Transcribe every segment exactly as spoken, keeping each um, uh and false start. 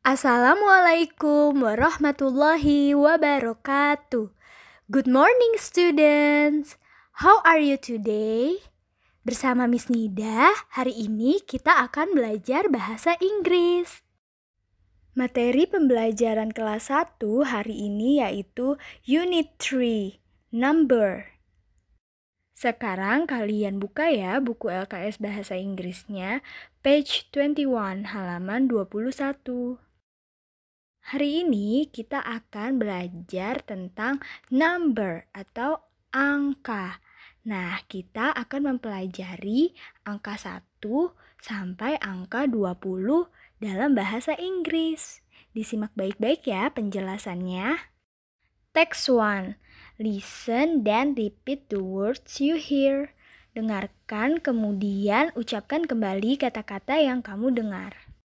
Assalamualaikum warahmatullahi wabarakatuh. Good morning students. How are you today? Bersama Miss Nida, hari ini kita akan belajar bahasa Inggris. Materi pembelajaran kelas satu hari ini yaitu Unit tiga, Number. Sekarang kalian buka ya buku L K S Bahasa Inggrisnya, page dua puluh satu, halaman dua puluh satu. Hari ini kita akan belajar tentang number atau angka. Nah, kita akan mempelajari angka satu sampai angka dua puluh dalam bahasa Inggris. Disimak baik-baik ya penjelasannya. Text one. Listen then repeat the words you hear. Dengarkan kemudian ucapkan kembali kata-kata yang kamu dengar.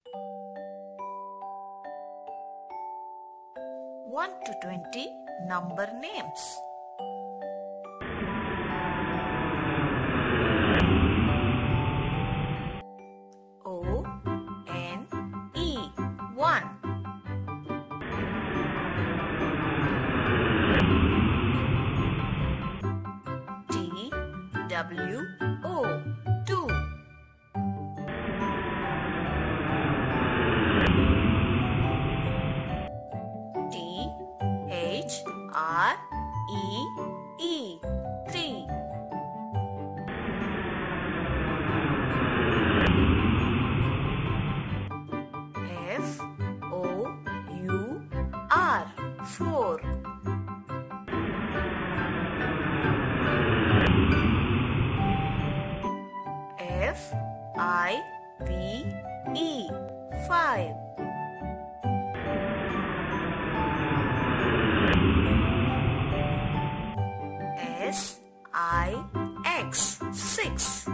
one to twenty number names. O N E one. T W O two. R E E three. F O U R four. F I V E five. S I X six.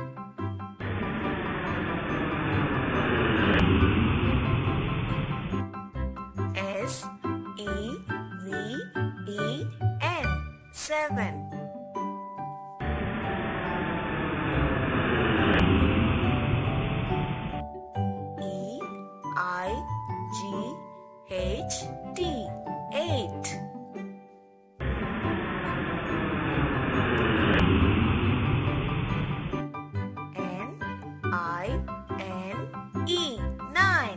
S E V E N seven. E I G H T eight. I N E nine.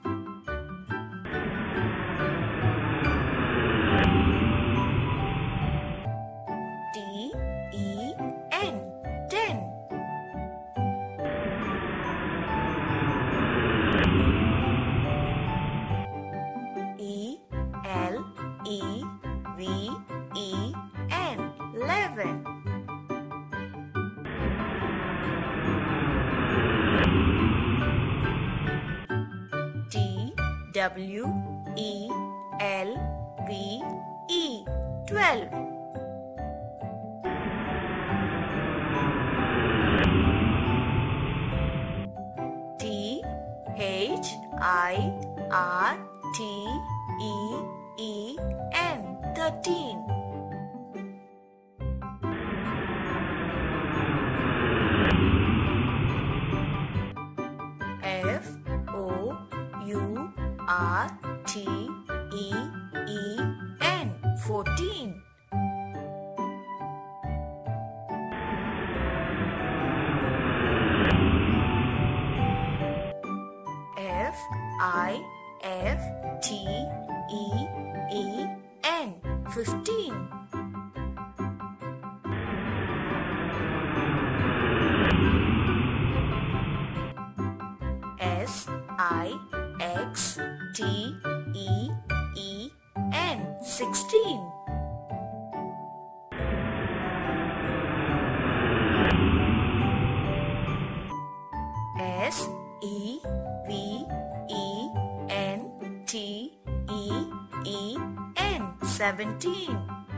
T E N ten. E L E V E N eleven. T W E L V E twelve. T H I R T E E N thirteen. F O U R T E E N fourteen. F I F T E E N fifteen. S I X T E E N sixteen. S E V E N T E E N seventeen.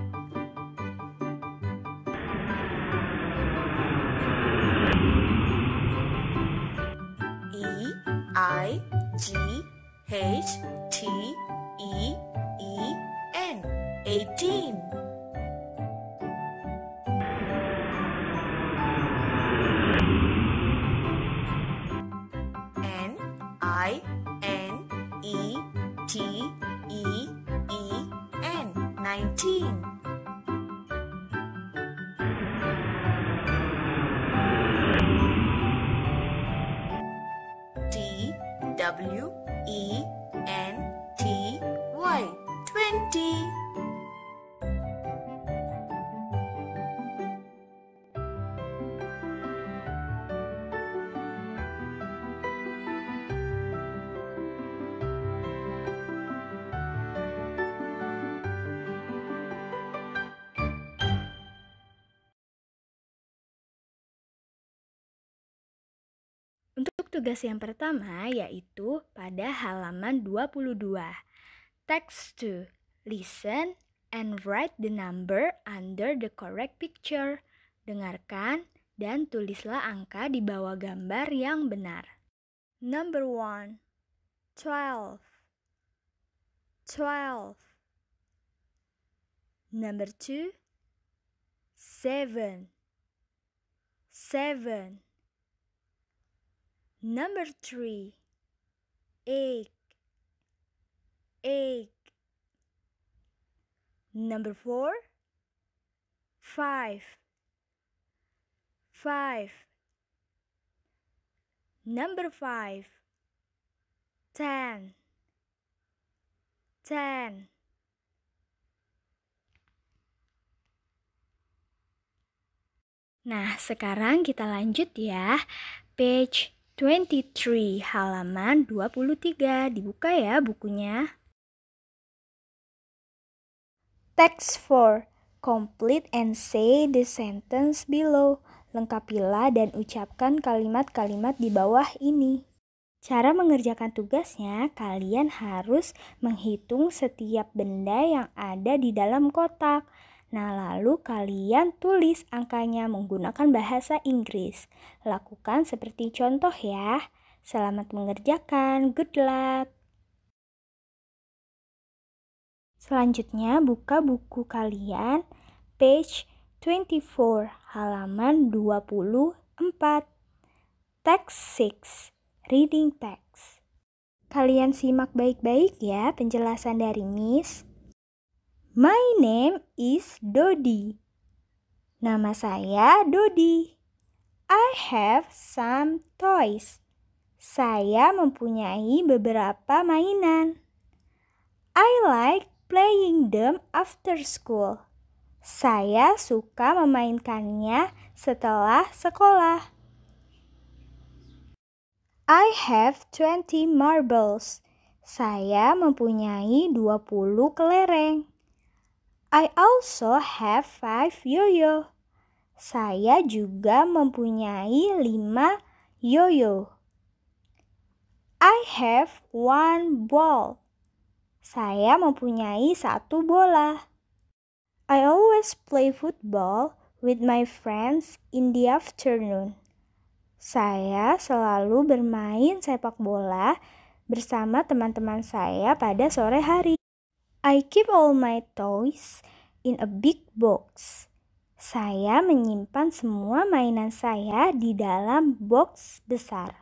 E I G H T E E N eighteen. N I N E W E N T Y. Twenty. Untuk tugas yang pertama yaitu pada halaman dua puluh dua. Text two. Listen and write the number under the correct picture. Dengarkan dan tulislah angka di bawah gambar yang benar. Number one. Twelve. Twelve. Number two. Seven. Seven. Number three. Eight. Eight. Number four. Five. Five. Number five. Ten. Ten. Nah, sekarang kita lanjut ya. Page twenty-three, halaman dua puluh tiga. Dibuka ya bukunya. Text four. Complete and say the sentence below. Lengkapilah dan ucapkan kalimat-kalimat di bawah ini. Cara mengerjakan tugasnya, kalian harus menghitung setiap benda yang ada di dalam kotak. Nah, lalu kalian tulis angkanya menggunakan bahasa Inggris. Lakukan seperti contoh ya. Selamat mengerjakan. Good luck. Selanjutnya, buka buku kalian, page twenty-four, halaman dua puluh empat. Text six, reading text. Kalian simak baik-baik ya penjelasan dari Miss. My name is Dodi. Nama saya Dodi. I have some toys. Saya mempunyai beberapa mainan. I like playing them after school. Saya suka memainkannya setelah sekolah. I have twenty marbles. Saya mempunyai dua puluh kelereng. I also have five yo-yo. Saya juga mempunyai lima yo-yo. I have one ball. Saya mempunyai satu bola. I always play football with my friends in the afternoon. Saya selalu bermain sepak bola bersama teman-teman saya pada sore hari. I keep all my toys in a big box. Saya menyimpan semua mainan saya di dalam box besar.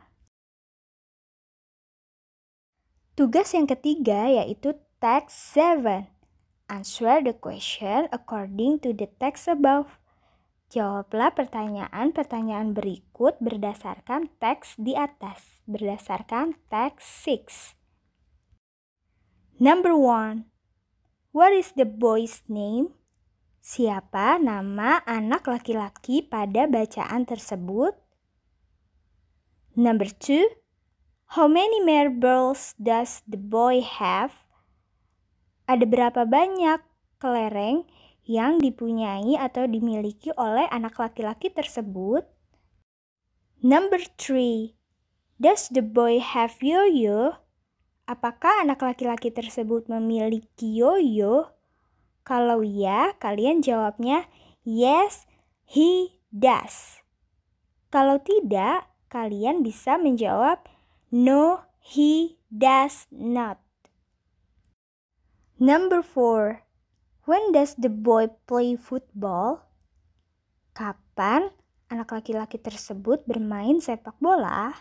Tugas yang ketiga yaitu text seven. Answer the question according to the text above. Jawablah pertanyaan-pertanyaan berikut berdasarkan teks di atas, berdasarkan teks six. Number one. What is the boy's name? Siapa nama anak laki-laki pada bacaan tersebut? Number two. How many marbles does the boy have? Ada berapa banyak kelereng yang dipunyai atau dimiliki oleh anak laki-laki tersebut? Number three. Does the boy have yo-yo? Apakah anak laki-laki tersebut memiliki yo-yo? Kalau ya, kalian jawabnya yes, he does. Kalau tidak, kalian bisa menjawab no, he does not. Number four. When does the boy play football? Kapan anak laki-laki tersebut bermain sepak bola?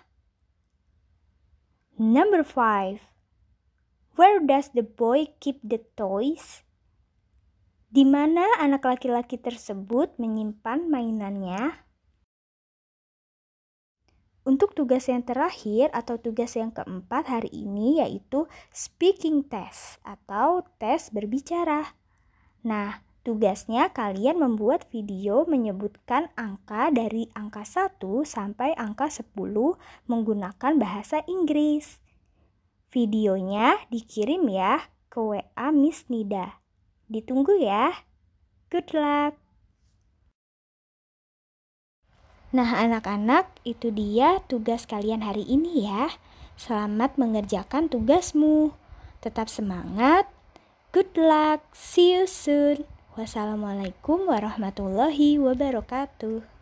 Number five. Where does the boy keep the toys? Di mana anak laki-laki tersebut menyimpan mainannya? Untuk tugas yang terakhir atau tugas yang keempat hari ini yaitu speaking test atau tes berbicara. Nah, tugasnya kalian membuat video menyebutkan angka dari angka satu sampai angka sepuluh menggunakan bahasa Inggris. Videonya dikirim ya ke W A Miss Nida. Ditunggu ya. Good luck. Nah anak-anak, itu dia tugas kalian hari ini ya. Selamat mengerjakan tugasmu. Tetap semangat. Good luck. See you soon. Wassalamualaikum warahmatullahi wabarakatuh.